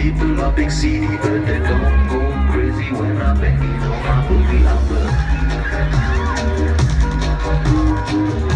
people are big city, but they don't go crazy when I bang it on my booty. I'm the